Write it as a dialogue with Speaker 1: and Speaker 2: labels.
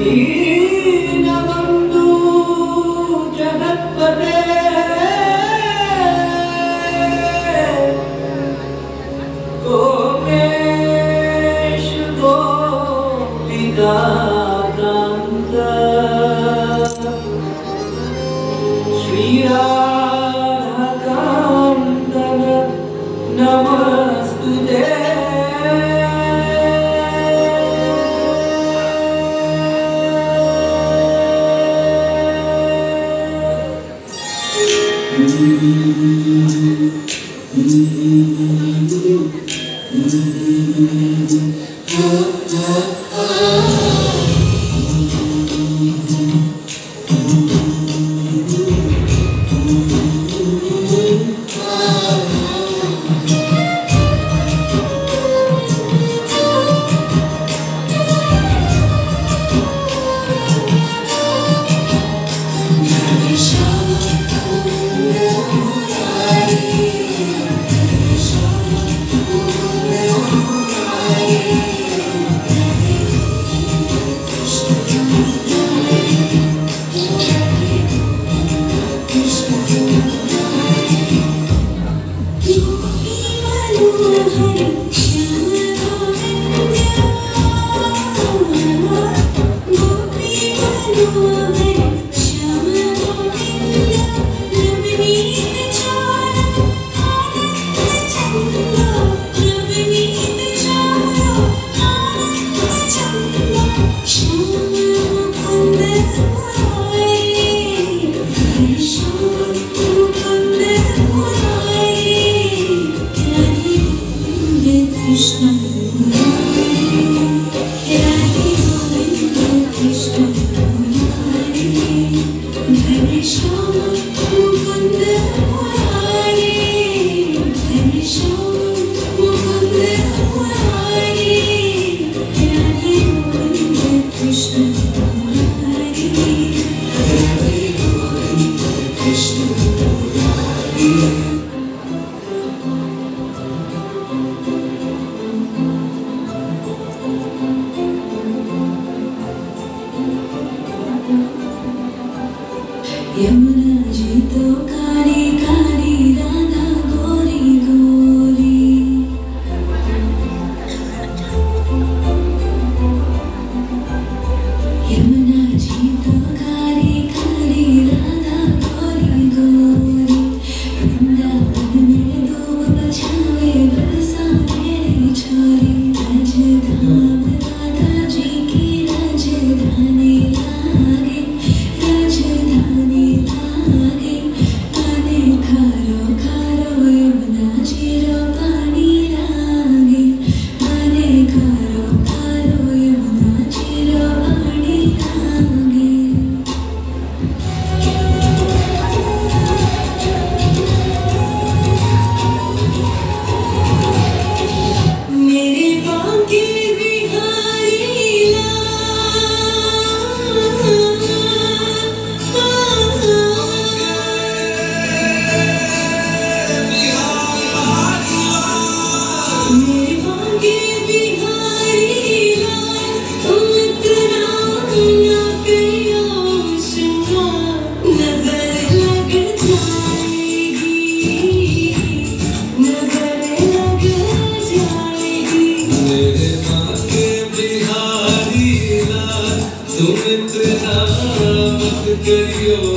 Speaker 1: दीनबन्धु जगत्पते गोपेश गोपिकान्त श्रीराधाकान्त नमस्तुते।
Speaker 2: यमुना जी तो काली काली राधा गोरी गोरी। यमुना जी तो काली काली राधा गोरी गोरी। वृंदावन में धूप बजावे बरसा मेरी छोरी। राजधाम राधा जी की राजधानी लागे, राजधानी लागे। पानी खारो खारो यमुना जी रो पानी लागे। पानी खारो खारो यमुना जी रो पानी लागे। मेरे बांके बिहारी मेरे बांके बिहारी लाल, तुम इतना ना करियो श्रृंगार। नजर लग जाएगी, नजर लग जाएगी।
Speaker 3: मेरे बांके बिहारी लाल, तुम इतना मत करियो